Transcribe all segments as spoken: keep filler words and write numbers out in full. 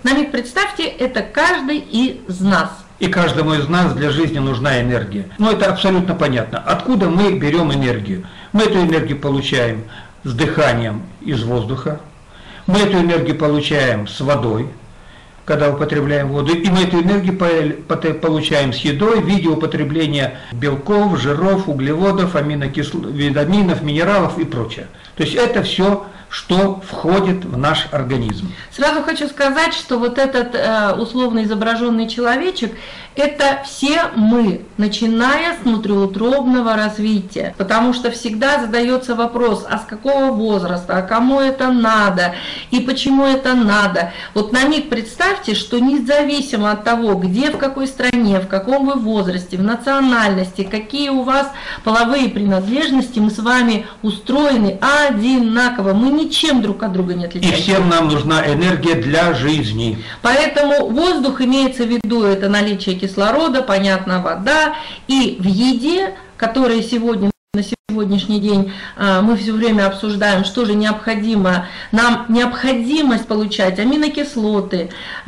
Намик, представьте, это каждый из нас. И каждому из нас для жизни нужна энергия. Ну, это абсолютно понятно. Откуда мы берем энергию? Мы эту энергию получаем с дыханием из воздуха. Мы эту энергию получаем с водой, когда употребляем воду. И мы эту энергию получаем с едой в виде употребления белков, жиров, углеводов, аминокислот, витаминов, минералов и прочее. То есть это все, что входит в наш организм. Сразу хочу сказать, что вот этот э, условно изображенный человечек – это все мы, начиная с внутриутробного развития. Потому что всегда задается вопрос, а с какого возраста, а кому это надо, и почему это надо. Вот на миг представьте, что независимо от того, где, в какой стране, в каком вы возрасте, в национальности, какие у вас половые принадлежности, мы с вами устроены одинаково. Мы ничем друг от друга не отличаемся. И всем нам нужна энергия для жизни. Поэтому воздух имеется в виду, это наличие кислорода, понятно, вода. И в еде, которая сегодня, на сегодняшний день мы все время обсуждаем, что же необходимо. Нам необходимость получать аминокислоты,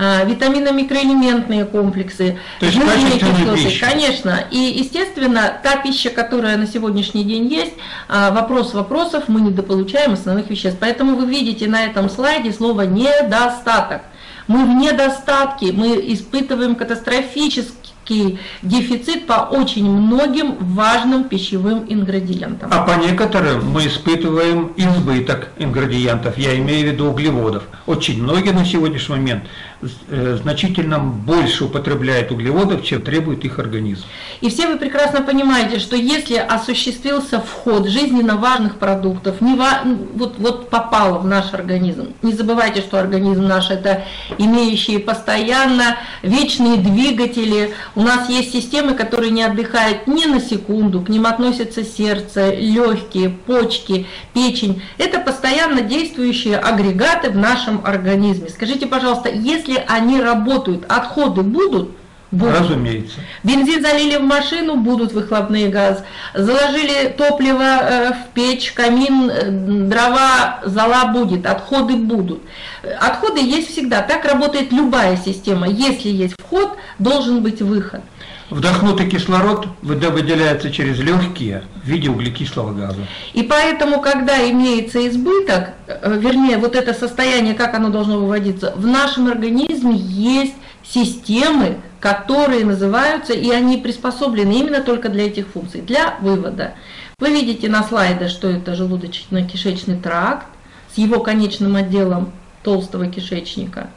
витамино-микроэлементные комплексы, жирные кислоты, конечно. И, естественно, та пища, которая на сегодняшний день есть, вопрос вопросов, мы недополучаем основных веществ. Поэтому вы видите на этом слайде слово «недостаток». Мы в недостатке, мы испытываем катастрофический дефицит по очень многим важным пищевым ингредиентам. А по некоторым мы испытываем избыток ингредиентов, я имею в виду углеводов. Очень многие на сегодняшний момент значительно больше употребляют углеводов, чем требует их организм. И все вы прекрасно понимаете, что если осуществился вход жизненно важных продуктов, не ва... вот, вот попало в наш организм, не забывайте, что организм наш это имеющие постоянно вечные двигатели, у нас есть системы, которые не отдыхают ни на секунду, к ним относятся сердце, легкие, почки, печень, это постоянно действующие агрегаты в нашем организме. Скажите, пожалуйста, если Если они работают, отходы будут? Будут. Разумеется. Бензин залили в машину, будут выхлопные газы. Заложили топливо в печь, камин, дрова, зола будет, отходы будут. Отходы есть всегда, так работает любая система. Если есть вход, должен быть выход. Вдохнутый кислород выделяется через легкие в виде углекислого газа. И поэтому, когда имеется избыток, вернее, вот это состояние, как оно должно выводиться, в нашем организме есть системы, которые называются, и они приспособлены именно только для этих функций, для вывода. Вы видите на слайде, что это желудочно-кишечный тракт с его конечным отделом толстого кишечника,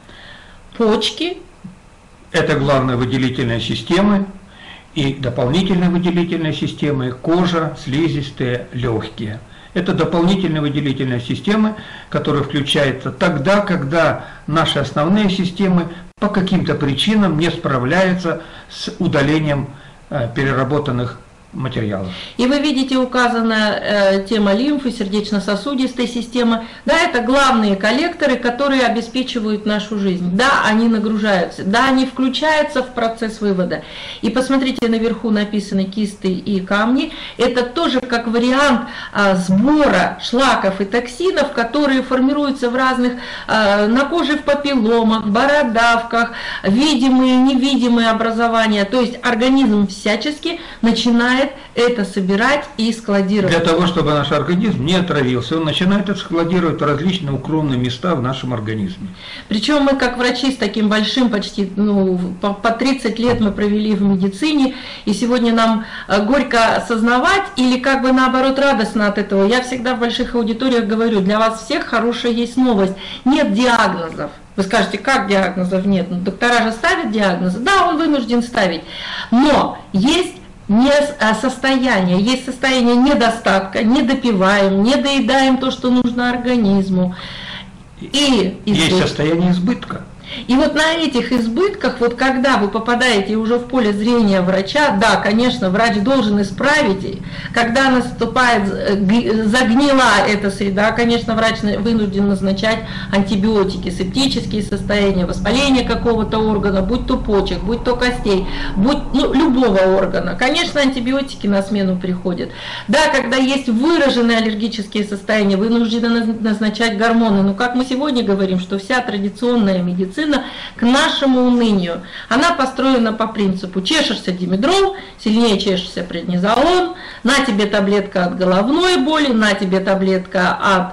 почки. Это главная выделительная система. И дополнительные выделительные системы, кожа, слизистые, легкие. Это дополнительные выделительные системы, которые включаются тогда, когда наши основные системы по каким-то причинам не справляются с удалением э, переработанных материалов. И вы видите, указана э, тема лимфы, сердечно-сосудистой системы. Да, это главные коллекторы, которые обеспечивают нашу жизнь. Да, они нагружаются, да, они включаются в процесс вывода. И посмотрите, наверху написаны кисты и камни. Это тоже как вариант э, сбора шлаков и токсинов, которые формируются в разных, э, на коже в папилломах, бородавках, видимые, невидимые образования. То есть организм всячески начинает это собирать и складировать. Для того, чтобы наш организм не отравился, он начинает это складировать в различные укромные места в нашем организме. Причем мы, как врачи, с таким большим, почти ну, по, по тридцать лет мы провели в медицине, и сегодня нам горько осознавать, или как бы наоборот радостно от этого. Я всегда в больших аудиториях говорю, для вас всех хорошая есть новость. Нет диагнозов. Вы скажете, как диагнозов нет? Ну, доктора же ставят диагнозы. Да, он вынужден ставить. Но есть не состояние, есть состояние недостатка, не допиваем, не доедаем то, что нужно организму. И есть состояние избытка. И вот на этих избытках, вот когда вы попадаете уже в поле зрения врача, да, конечно, врач должен исправить, когда наступает, загнила эта среда, конечно, врач вынужден назначать антибиотики, септические состояния, воспаление какого-то органа, будь то почек, будь то костей, будь ну, любого органа. Конечно, антибиотики на смену приходят. Да, когда есть выраженные аллергические состояния, вынуждены назначать гормоны. Но как мы сегодня говорим, что вся традиционная медицина медицина к нашему унынию. Она построена по принципу: чешешься димедрол, сильнее чешешься преднизолон, на тебе таблетка от головной боли, на тебе таблетка от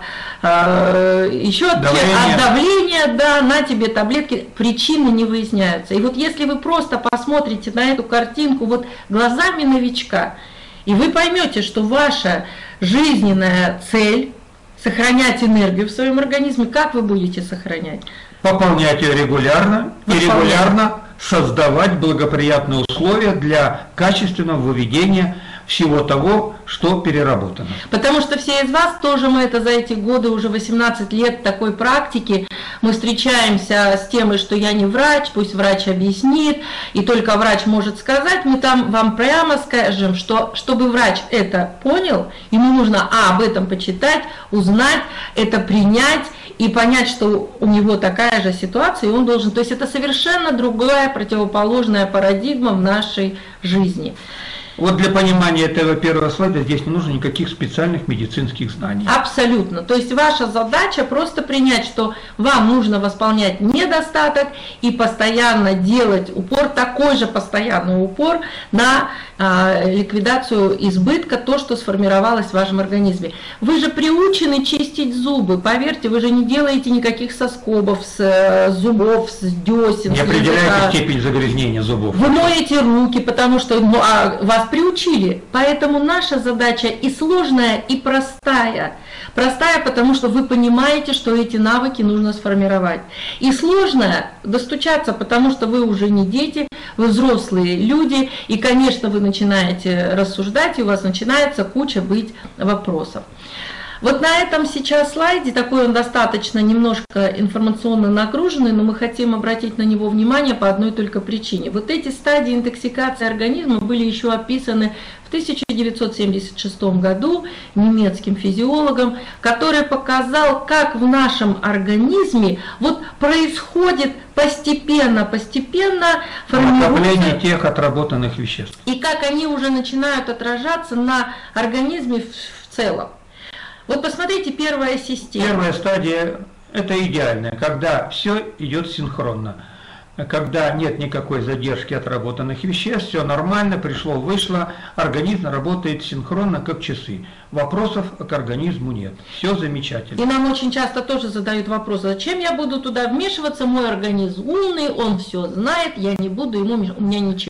э, еще от давления. от давления, да, на тебе таблетки, причины не выясняются. И вот если вы просто посмотрите на эту картинку вот глазами новичка, и вы поймете, что ваша жизненная цель — сохранять энергию в своем организме, как вы будете сохранять? Пополнять ее регулярно и регулярно создавать благоприятные условия для качественного выведения всего того, что переработано. Потому что все из вас, тоже мы это за эти годы, уже восемнадцать лет такой практики, мы встречаемся с тем, что я не врач, пусть врач объяснит, и только врач может сказать, мы там вам прямо скажем, что чтобы врач это понял, ему нужно а, об этом почитать, узнать, это принять и понять, что у него такая же ситуация, и он должен, то есть это совершенно другая противоположная парадигма в нашей жизни. Вот для понимания этого первого слайда здесь не нужно никаких специальных медицинских знаний. Абсолютно. То есть ваша задача просто принять, что вам нужно восполнять недостаток и постоянно делать упор, такой же постоянный упор на э, ликвидацию избытка, то, что сформировалось в вашем организме. Вы же приучены чистить зубы, поверьте, вы же не делаете никаких соскобов с э, зубов, с десен. Не определяете степень загрязнения зубов. Вы моете руки, потому что ну, а, вас приучили. Поэтому наша задача и сложная, и простая. Простая, потому что вы понимаете, что эти навыки нужно сформировать. И сложная достучаться, потому что вы уже не дети, вы взрослые люди, и, конечно, вы начинаете рассуждать, и у вас начинается куча быть вопросов. Вот на этом сейчас слайде, такой он достаточно немножко информационно нагруженный, но мы хотим обратить на него внимание по одной только причине. Вот эти стадии интоксикации организма были еще описаны в тысяча девятьсот семьдесят шестом году немецким физиологом, который показал, как в нашем организме вот происходит постепенно, постепенно накопление тех отработанных веществ. И как они уже начинают отражаться на организме в целом. Вот посмотрите, первая система. Первая стадия – это идеальная, когда все идет синхронно. Когда нет никакой задержки отработанных веществ, все нормально, пришло, вышло, организм работает синхронно, как часы. Вопросов к организму нет. Все замечательно. И нам очень часто тоже задают вопрос, зачем я буду туда вмешиваться, мой организм умный, он все знает, я не буду ему мешать, у меня ничего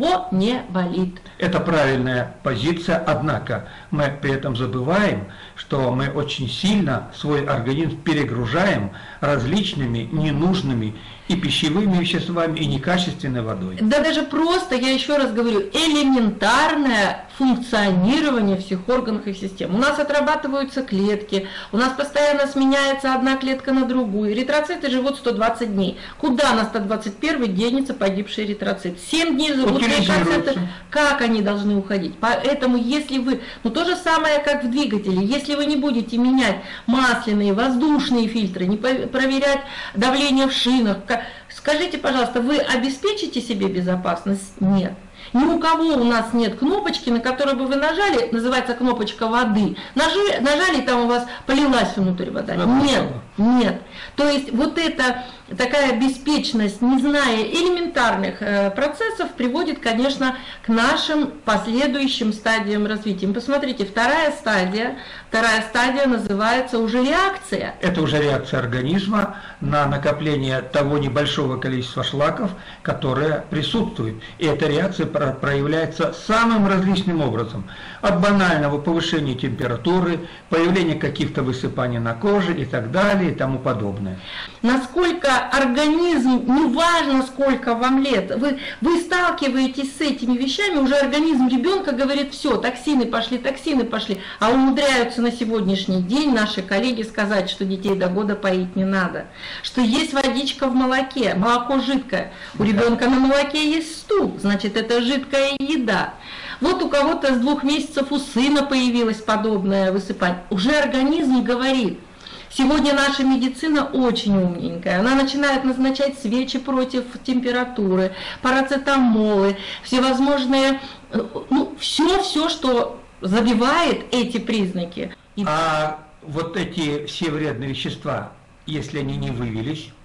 не болит. Это правильная позиция, однако мы при этом забываем, что мы очень сильно свой организм перегружаем различными ненужными и пищевыми веществами, и некачественной водой. Да даже просто, я еще раз говорю, элементарное функционирование всех органов и систем. У нас отрабатываются клетки, у нас постоянно сменяется одна клетка на другую. Эритроциты живут сто двадцать дней. Куда на сто двадцать первый денется погибший эритроцит? семь дней живут эритроциты. Как они должны уходить? Поэтому если вы, ну то же самое, как в двигателе, если вы не будете менять масляные, воздушные фильтры, не проверять давление в шинах, скажите, пожалуйста, вы обеспечите себе безопасность? Нет. Ни у кого у нас нет кнопочки, на которую бы вы нажали, называется кнопочка воды. Нажали, нажали, и там у вас полилась внутрь вода. Нет, нет. То есть вот эта такая беспечность, не зная элементарных э, процессов, приводит, конечно, к нашим последующим стадиям развития. Посмотрите, вторая стадия, вторая стадия называется уже реакция. Это уже реакция организма на накопление того небольшого количества шлаков, которое присутствует. И эта реакция проявляется самым различным образом. От банального повышения температуры, появления каких-то высыпаний на коже и так далее и тому подобное. Насколько организм, неважно сколько вам лет, вы, вы сталкиваетесь с этими вещами, уже организм ребенка говорит, все, токсины пошли, токсины пошли, а умудряются на сегодняшний день наши коллеги сказать, что детей до года поить не надо, что есть водичка в молоке, молоко жидкое, у ребенка на молоке есть стул, значит это жидкая еда. Вот у кого-то с двух месяцев у сына появилось подобное высыпание, уже организм говорит. Сегодня наша медицина очень умненькая, она начинает назначать свечи против температуры, парацетамолы, всевозможные, ну, все-все, что забивает эти признаки. А вот эти все вредные вещества, если они не вывелись,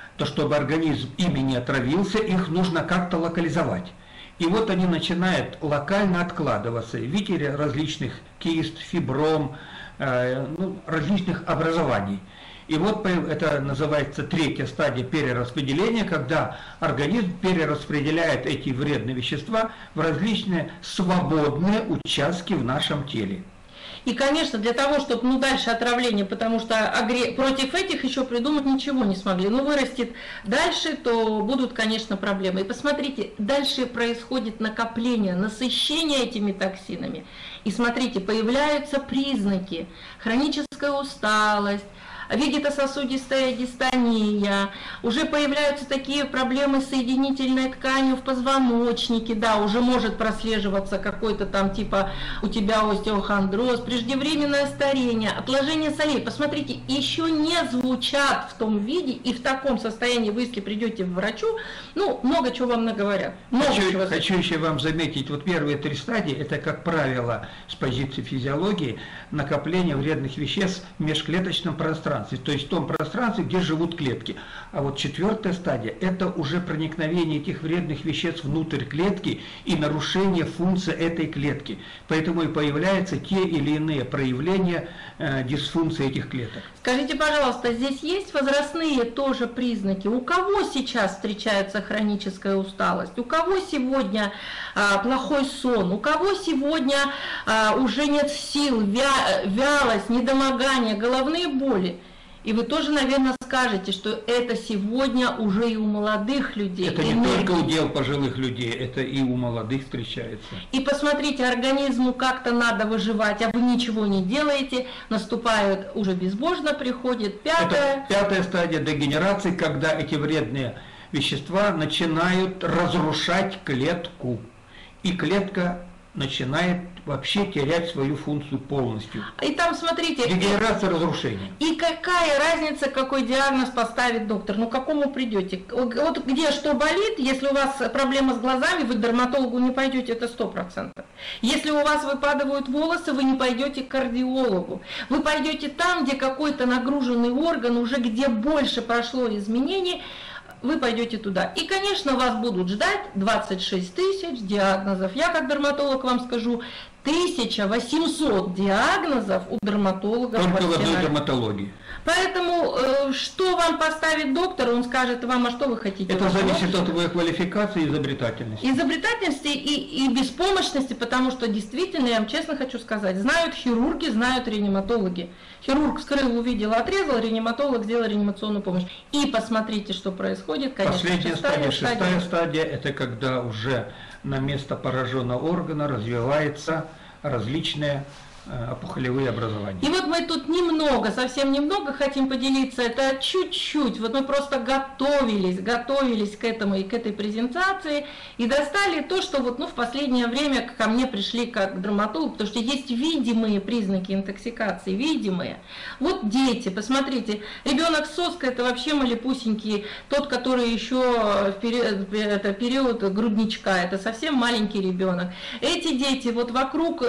то чтобы организм ими не отравился, их нужно как-то локализовать. И вот они начинают локально откладываться в виде различных кист, фибром, э, ну, различных образований. И вот это называется третья стадия перераспределения, когда организм перераспределяет эти вредные вещества в различные свободные участки в нашем теле. И, конечно, для того, чтобы, ну, дальше отравление, потому что агре... против этих еще придумать ничего не смогли. Ну, вырастет дальше, то будут, конечно, проблемы. И посмотрите, дальше происходит накопление, насыщение этими токсинами. И смотрите, появляются признаки: хроническая усталость, вегетососудистая дистония, уже появляются такие проблемы с соединительной тканью в позвоночнике, да, уже может прослеживаться какой-то там типа у тебя остеохондроз, преждевременное старение, отложение солей. Посмотрите, еще не звучат в том виде и в таком состоянии, вы если придете к врачу, ну, много чего вам наговорят. Много хочу, чего... хочу еще вам заметить, вот первые три стадии, это, как правило, с позиции физиологии, накопление вредных веществ в межклеточном пространстве, то есть в том пространстве, где живут клетки. А вот четвертая стадия – это уже проникновение этих вредных веществ внутрь клетки и нарушение функции этой клетки. Поэтому и появляются те или иные проявления э, дисфункции этих клеток. Скажите, пожалуйста, здесь есть возрастные тоже признаки? У кого сейчас встречается хроническая усталость? У кого сегодня а, плохой сон? У кого сегодня а, уже нет сил, вя вялость, недомогание, головные боли? И вы тоже, наверное, скажете, что это сегодня уже и у молодых людей. Это не энергии. Только удел пожилых людей, это и у молодых встречается. И посмотрите, организму как-то надо выживать, а вы ничего не делаете, наступает уже безбожно, приходит пятая. Это пятая стадия дегенерации, когда эти вредные вещества начинают разрушать клетку. И клетка начинает вообще терять свою функцию полностью. И там, смотрите... Дегенерация, разрушение. И какая разница, какой диагноз поставит доктор? Ну, к какому придете? Вот где что болит, если у вас проблема с глазами, вы к дерматологу не пойдете, это сто процентов. Если у вас выпадают волосы, вы не пойдете к кардиологу. Вы пойдете там, где какой-то нагруженный орган, уже где больше прошло изменений, вы пойдете туда. И, конечно, вас будут ждать двадцать шесть тысяч диагнозов. Я, как дерматолог, вам скажу, тысяча восемьсот диагнозов у дерматологов. Только в одной дерматологии. Поэтому, э, что вам поставит доктор, он скажет вам, а что вы хотите. Это зависит от твоей квалификации и изобретательности. Изобретательности и, и беспомощности, потому что действительно, я вам честно хочу сказать, знают хирурги, знают реаниматологи. Хирург вскрыл, увидел, отрезал, реаниматолог сделал реанимационную помощь. И посмотрите, что происходит. Конечно, последняя шестая стадия, стадия. шестая стадия, это когда уже на место пораженного органа развиваются различные опухолевые образования. И вот мы тут немного, совсем немного хотим поделиться, это чуть-чуть, вот мы просто готовились, готовились к этому и к этой презентации, и достали то, что вот, ну, в последнее время ко мне пришли как дерматолог, потому что есть видимые признаки интоксикации, видимые. Вот дети, посмотрите, ребенок с соской, это вообще малепусенький, тот, который еще в период, это период грудничка, это совсем маленький ребенок. Эти дети вот вокруг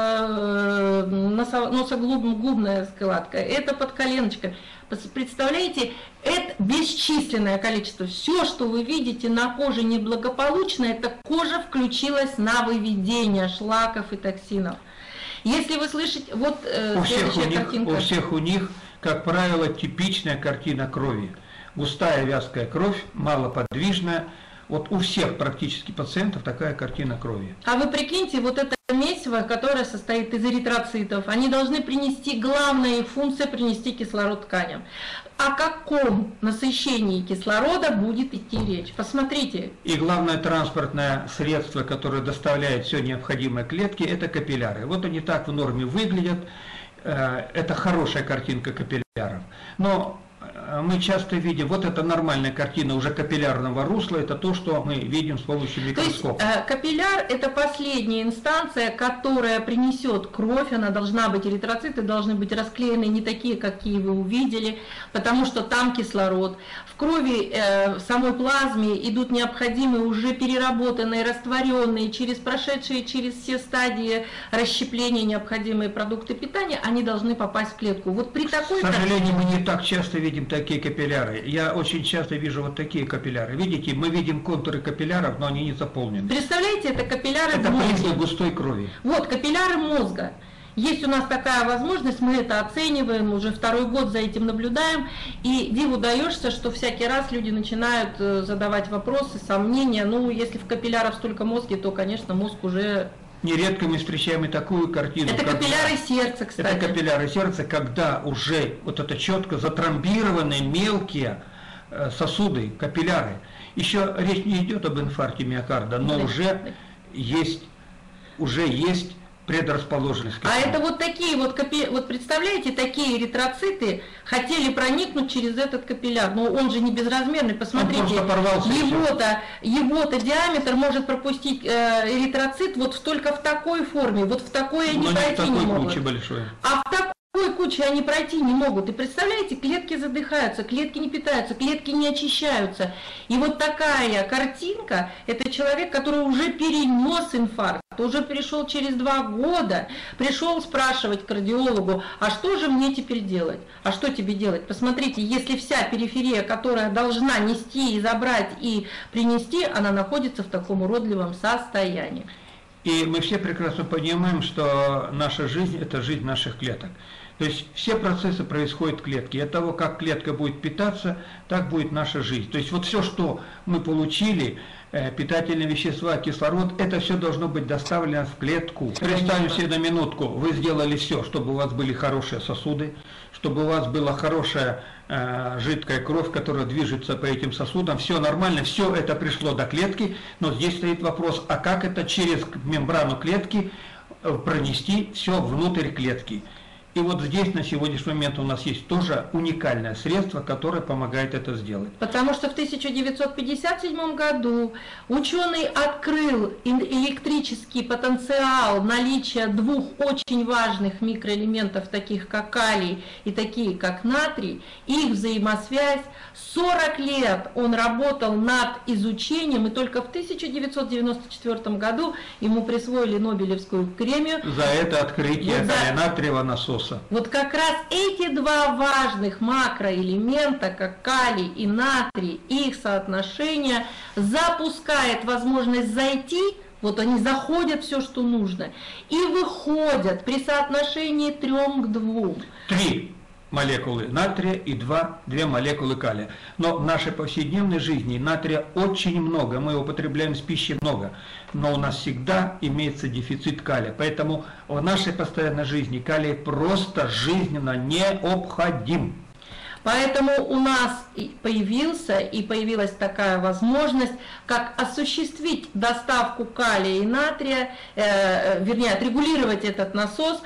э, носогубная складка, это подколеночка. Представляете, это бесчисленное количество. Все, что вы видите на коже неблагополучно, это кожа включилась на выведение шлаков и токсинов. Если вы слышите, вот э, у всех у, них, картинка. у всех у них, как правило, типичная картина крови. Густая вязкая кровь, малоподвижная. Вот у всех практически пациентов такая картина крови. А вы прикиньте, вот это месиво, которое состоит из эритроцитов, они должны принести, главная их функция, принести кислород тканям. О каком насыщении кислорода будет идти речь? Посмотрите. И главное транспортное средство, которое доставляет все необходимые клетки, это капилляры. Вот они так в норме выглядят. Это хорошая картинка капилляров. Но мы часто видим, вот это нормальная картина уже капиллярного русла, это то, что мы видим с помощью микроскопа. То есть капилляр – это последняя инстанция, которая принесет кровь, она должна быть, эритроциты должны быть расклеены не такие, какие вы увидели, потому что там кислород. В крови, в самой плазме идут необходимые уже переработанные, растворенные, через прошедшие через все стадии расщепления необходимые продукты питания, они должны попасть в клетку. Вот при такой К сожалению, мы не так часто видим такие капилляры? Я очень часто вижу вот такие капилляры. Видите, мы видим контуры капилляров, но они не заполнены. Представляете, это капилляры Это мозга. признак густой крови. Вот, капилляры мозга. Есть у нас такая возможность, мы это оцениваем, уже второй год за этим наблюдаем, и диву даешься, что всякий раз люди начинают задавать вопросы, сомнения. Ну, если в капиллярах столько мозга, то, конечно, мозг уже... Нередко мы встречаем и такую картину. Это капилляры сердца, кстати. Это капилляры сердца, когда уже вот это четко затрамбированы мелкие сосуды, капилляры. Еще речь не идет об инфаркте миокарда, но да, уже да. есть, уже есть предрасположенность. А это вот такие вот, капи... вот представляете, такие эритроциты хотели проникнуть через этот капилляр, но он же не безразмерный, посмотрите, его-то его-то диаметр может пропустить э, эритроцит вот только в такой форме, вот в такой они пройти не могут. А в такой куче они пройти не могут. И представляете, клетки задыхаются, клетки не питаются, клетки не очищаются. И вот такая картинка, это человек, который уже перенес инфаркт, уже перешел через два года, пришел спрашивать кардиологу, а что же мне теперь делать? А что тебе делать? Посмотрите, если вся периферия, которая должна нести и забрать и принести, она находится в таком уродливом состоянии. И мы все прекрасно понимаем, что наша жизнь – это жизнь наших клеток. То есть все процессы происходят в клетке. И от того, как клетка будет питаться, так будет наша жизнь. То есть вот все, что мы получили, питательные вещества, кислород, это все должно быть доставлено в клетку. Представим себе на минутку, вы сделали все, чтобы у вас были хорошие сосуды, чтобы у вас была хорошая э, жидкая кровь, которая движется по этим сосудам, все нормально, все это пришло до клетки, но здесь стоит вопрос, а как это через мембрану клетки пронести все внутрь клетки? И вот здесь на сегодняшний момент у нас есть тоже уникальное средство, которое помогает это сделать. Потому что в тысяча девятьсот пятьдесят седьмом году ученый открыл электрический потенциал наличия двух очень важных микроэлементов, таких как калий и такие как натрий, их взаимосвязь. сорок лет он работал над изучением, и только в тысяча девятьсот девяносто четвёртом году ему присвоили Нобелевскую премию. За это открытие вот калия-натриевого насоса. Вот как раз эти два важных макроэлемента, как калий и натрий, их соотношение запускает возможность зайти, вот они заходят все, что нужно, и выходят при соотношении трем к двум. Три молекулы натрия и два, две молекулы калия. Но в нашей повседневной жизни натрия очень много, мы его употребляем с пищей много, но у нас всегда имеется дефицит калия. Поэтому в нашей постоянной жизни калий просто жизненно необходим. Поэтому у нас появился и появилась такая возможность, как осуществить доставку калия и натрия, э, вернее, отрегулировать этот насос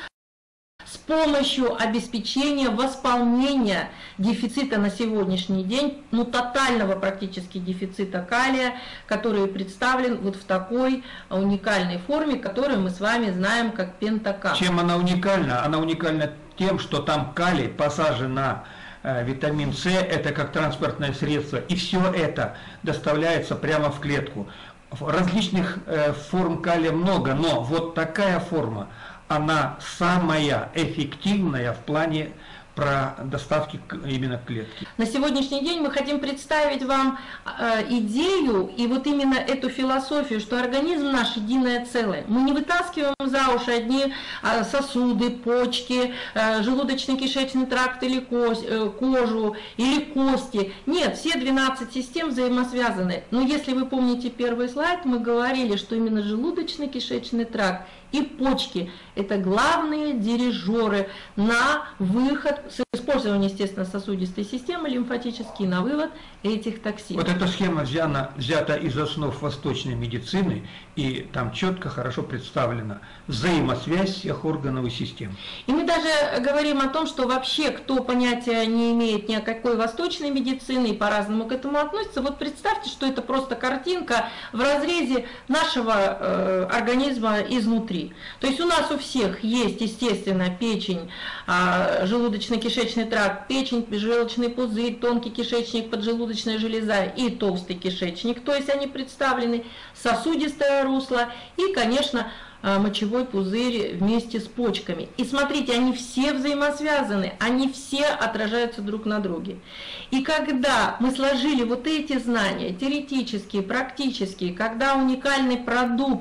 с помощью обеспечения восполнения дефицита на сегодняшний день, ну тотального практически дефицита калия, который представлен вот в такой уникальной форме, которую мы с вами знаем как пентакал. Чем она уникальна? Она уникальна тем, что там калий посажен на э, витамин С, это как транспортное средство, и все это доставляется прямо в клетку. Различных э, форм калия много, но вот такая форма, она самая эффективная в плане про доставки именно клетки. На сегодняшний день мы хотим представить вам э, идею и вот именно эту философию, что организм наш единое целое. Мы не вытаскиваем за уши одни э, сосуды, почки, э, желудочно-кишечный тракт или кость, э, кожу или кости. Нет, все двенадцать систем взаимосвязаны. Но если вы помните первый слайд, мы говорили, что именно желудочно-кишечный тракт и почки – это главные дирижеры на выход, с использованием, естественно, сосудистой системы лимфатической, на вывод этих токсинов. Вот эта схема взята, взята из основ восточной медицины, и там четко, хорошо представлена взаимосвязь всех органов и систем. И мы даже говорим о том, что вообще, кто понятия не имеет ни о какой восточной медицине и по-разному к этому относится, вот представьте, что это просто картинка в разрезе нашего э, организма изнутри. То есть у нас у всех есть, естественно, печень, желудочно-кишечный тракт, печень, желчный пузырь, тонкий кишечник, поджелудочная железа и толстый кишечник. То есть они представлены, сосудистое русло и, конечно, мочевой пузырь вместе с почками. И смотрите, они все взаимосвязаны, они все отражаются друг на друге. И когда мы сложили вот эти знания, теоретические, практические, когда уникальный продукт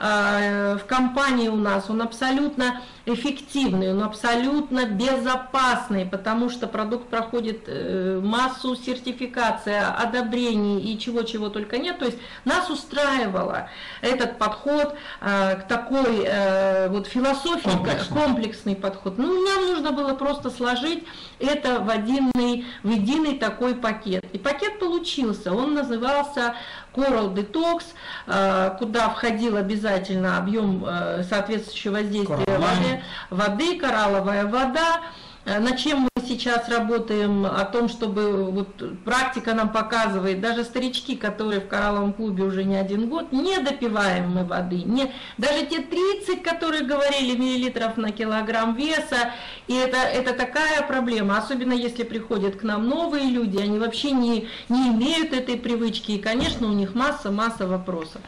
э, в компании у нас, он абсолютно эффективный, он абсолютно безопасный, потому что продукт проходит э, массу сертификаций, одобрений и чего-чего только нет. То есть нас устраивало этот подход э, к такой э, вот философии, комплексный. комплексный подход. Ну, нам нужно было просто сложить это в, одинный, в единый такой пакет. И пакет получился, он назывался Coral Detox, э, куда входил обязательно объем э, соответствующего воздействия воды, воды, коралловая вода. Над чем мы сейчас работаем, о том, чтобы вот практика нам показывает, даже старички, которые в коралловом клубе уже не один год, не допиваем мы воды, не, даже те тридцать, которые говорили, миллилитров на килограмм веса, и это, это такая проблема, особенно если приходят к нам новые люди, они вообще не, не имеют этой привычки, и, конечно, у них масса-масса вопросов.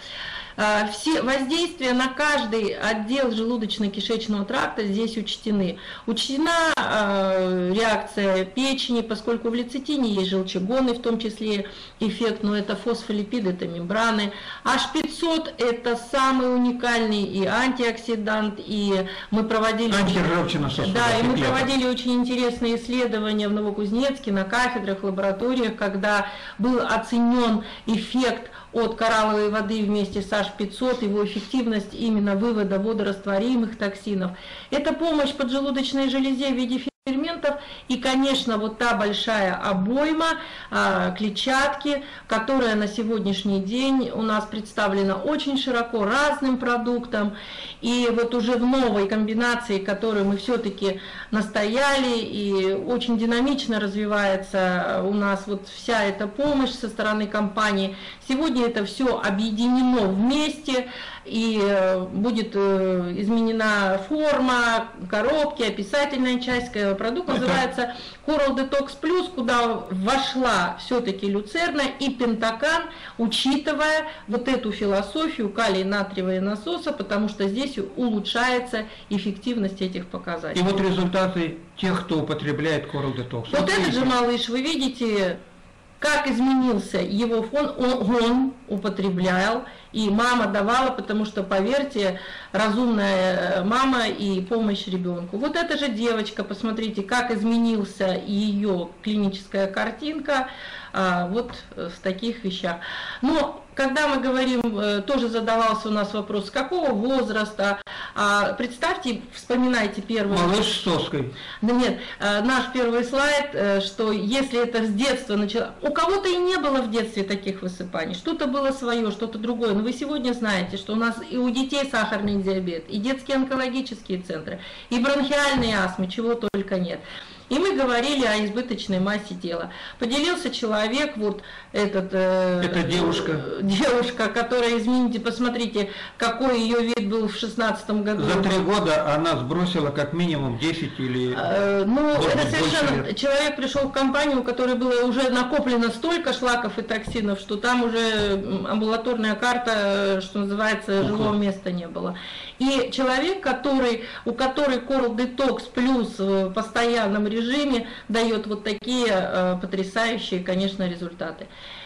Все воздействия на каждый отдел желудочно-кишечного тракта здесь учтены. Учтена э, реакция печени, поскольку в лецитине есть желчегонный, в том числе эффект, но это фосфолипиды, это мембраны. эйч пятьсот это самый уникальный и антиоксидант, и мы проводили, да, и мы проводили очень интересные исследования в Новокузнецке на кафедрах, лабораториях, когда был оценен эффект от коралловой воды вместе с эйч пятьсот, его эффективность именно вывода водорастворимых токсинов. Это помощь поджелудочной железе в виде ферментов и, конечно, вот та большая обойма а, клетчатки, которая на сегодняшний день у нас представлена очень широко разным продуктом. И вот уже в новой комбинации, которую мы все-таки настояли, и очень динамично развивается у нас вот вся эта помощь со стороны компании. Сегодня это все объединено вместе, и будет изменена форма, коробки, описательная часть. Продукт называется Coral Detox Plus, куда вошла все-таки люцерна и пентакан, учитывая вот эту философию калий-натриевого насоса, потому что здесь улучшается эффективность этих показателей. И вот результаты тех, кто употребляет Coral Detox. Вот вот этот же малыш, вы видите, как изменился его фон, он, он употреблял, и мама давала, потому что, поверьте, разумная мама и помощь ребенку. Вот эта же девочка, посмотрите, как изменился ее клиническая картинка, а, вот в таких вещах. Но когда мы говорим, тоже задавался у нас вопрос, с какого возраста, а, представьте, вспоминайте первый... Малыш с соской. Да нет, наш первый слайд, что если это с детства начало... У кого-то и не было в детстве таких высыпаний, что-то было свое, что-то другое. Но вы сегодня знаете, что у нас и у детей сахарный диабет, и детские онкологические центры, и бронхиальные астмы, чего только нет. И мы говорили о избыточной массе тела. Поделился человек, вот этот... Э, Это девушка. Э, девушка, которая, извините, посмотрите, какой ее вид был в шестнадцатом году. За три года она сбросила как минимум десять или... Э, ну, это совершенно... Человек пришел в компанию, у которой было уже накоплено столько шлаков и токсинов, что там уже амбулаторная карта, что называется, жилого места не было. И человек, который, у которой Coral Detox плюс в постоянном режиме, режиме дает вот такие э, потрясающие, конечно, результаты.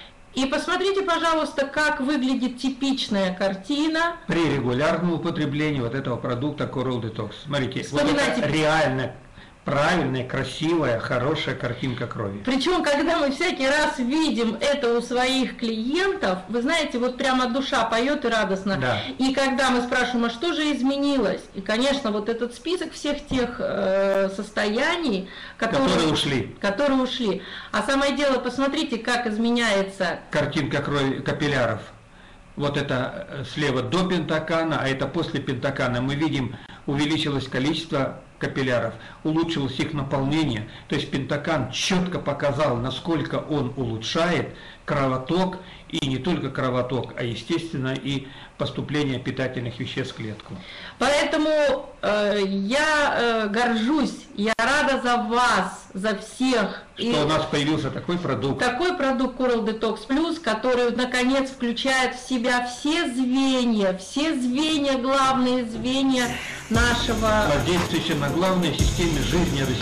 И посмотрите, пожалуйста, как выглядит типичная картина при регулярном употреблении вот этого продукта Coral Detox. Смотрите, вот это реально правильная, красивая, хорошая картинка крови. Причем, когда мы всякий раз видим это у своих клиентов, вы знаете, вот прямо душа поет и радостно. Да. И когда мы спрашиваем, а что же изменилось? И, конечно, вот этот список всех тех э, состояний, которые, которые ушли. которые ушли. А самое дело, посмотрите, как изменяется картинка крови капилляров. Вот это слева до пентакана, а это после пентакана. Мы видим, увеличилось количество капилляров, улучшилось их наполнение. То есть пентакан четко показал, насколько он улучшает кровоток, и не только кровоток, а естественно и поступление питательных веществ в клетку. Поэтому э, я э, горжусь, я рада за вас, за всех. Что и у нас появился такой продукт. Такой продукт Coral Detox Plus, который наконец включает в себя все звенья, все звенья, главные звенья нашего... Воздействующие на главные системы жизни